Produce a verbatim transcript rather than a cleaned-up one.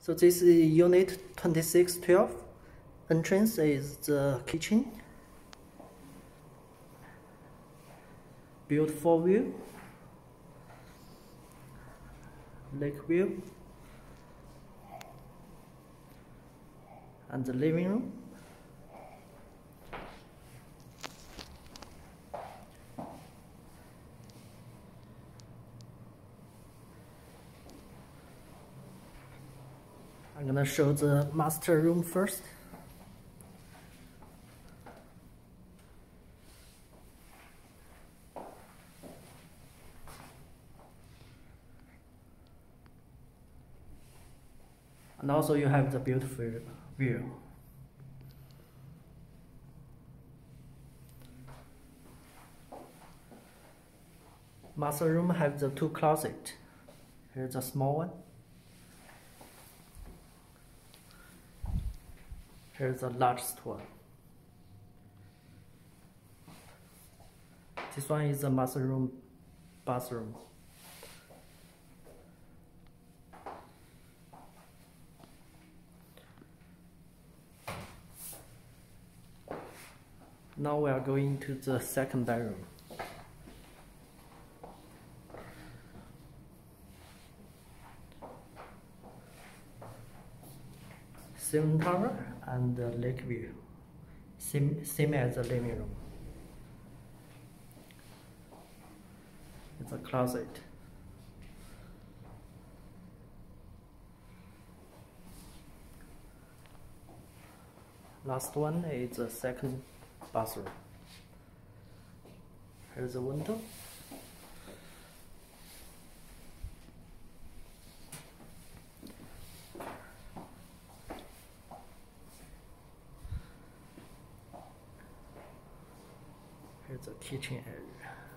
So this is unit twenty-six twelve. Entrance is the kitchen. Beautiful view. Lake view. And the living room. I'm gonna show the master room first. And also you have the beautiful view. Master room has the two closets. Here's a small one. Here's the largest one. This one is the master room, bathroom. Now we are going to the second bedroom. Same tower and the lake view, same, same as the living room. It's a closet. Last one is the second bathroom. Here's a window. Here's the kitchen area.